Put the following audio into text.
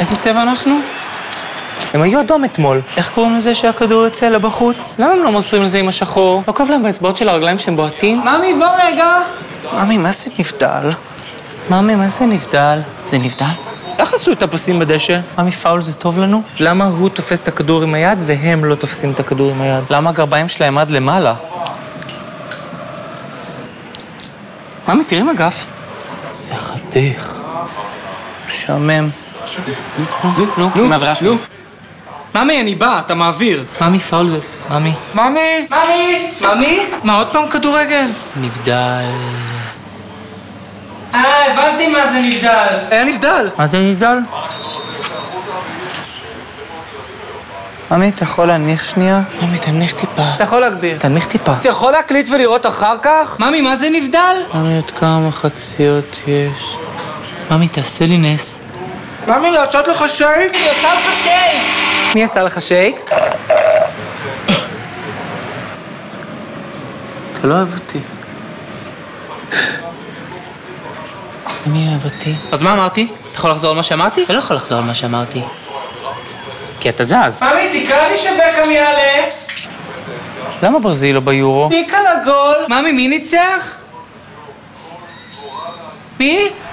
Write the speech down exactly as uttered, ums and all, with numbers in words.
איזה צבע אנחנו? הם היו אדום אתמול. איך קוראים לזה שהכדור יוצא לה בחוץ? למה הם לא מוסרים לזה עם השחור? לא כאב להם באצבעות של הרגליים שהם בועטים? ממי, בוא רגע. ממי, מה זה נבדל? ממי, מה זה נבדל? זה נבדל? איך עשו את הפסים בדשא? ממי, פאול זה טוב לנו? למה הוא תופס את הכדור עם היד והם לא תופסים את הכדור עם היד? למה הגרביים שלהם עד למעלה? ממי, תראי מגף. זה חתיך. משעמם. נו, נו, מעברה שלי. ממי, אני בא, אתה מעביר. ממי, פאול זה... ממי. ממי! ממי! ממי? מה, עוד פעם כדורגל? נבדל. אה, הבנתי מה זה נבדל. היה נבדל. מה זה נבדל? ממי, אתה יכול להנמיך שנייה? ממי, תנמיך טיפה. אתה יכול להגביר. תנמיך טיפה. אתה יכול להקליט ולראות אחר כך? ממי, מה זה נבדל? ממי, עוד כמה חציות יש. ממי, תעשה לי נס. ממי, לעשות לך שייק? אני עושה לך שייק! מי עשה לך שייק? אתה לא אוהב אותי. מי אוהב אותי? אז מה אמרתי? אתה יכול לחזור על מה שאמרתי? אתה לא יכול לחזור על מה שאמרתי. כי אתה זז. ממי, תקרא לי שבקאם יעלה. למה ברזיל לא ביורו? מי קל הגול? ממי, מי ניצח? מי?